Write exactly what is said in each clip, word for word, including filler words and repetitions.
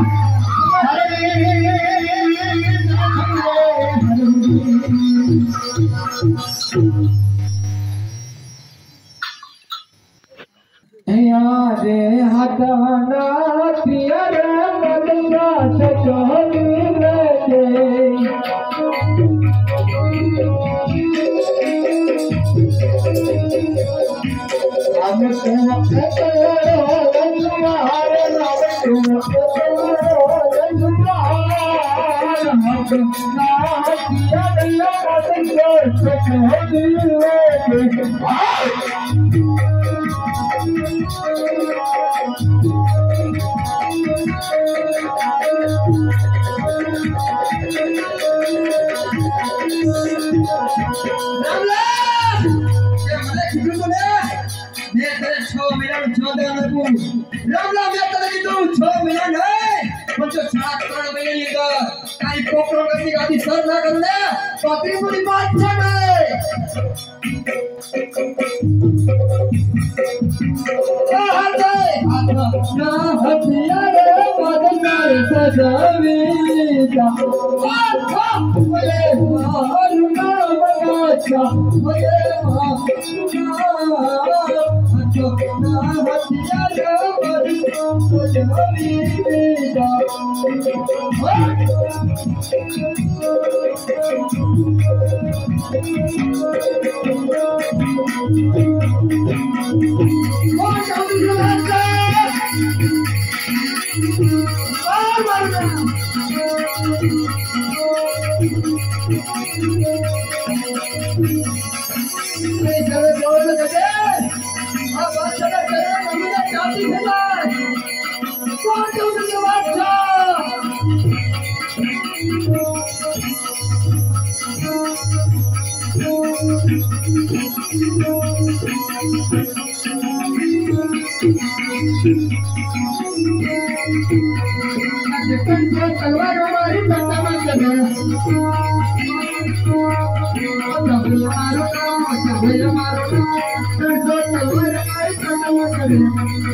यारे हटाना पियर मदरा चोली लगे हम तुम तुम्हारे नाम तुम रामला मैं तले की तू छो मिला नहीं मुझे सात करोड़ महीने लेगा काई कोकरों का निकाल दी सर ना कर ले पत्री पूरी बात छे आते आत्मा ना हथियार बदनार सजावी जा आत्मा मुझे मारूंगा बगाचा मुझे मारूंगा ना हथियार सजावी जा तलवार हमारी पट्टा मत करना डबल मारो डबल मारो तलवार हमारी पट्टा मत करना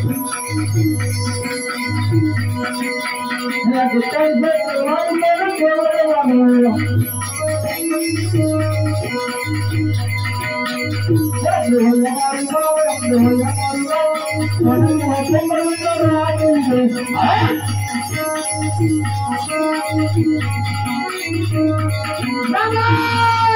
मैं गुस्सा से तलवार मेरे गोरे वाला Rama!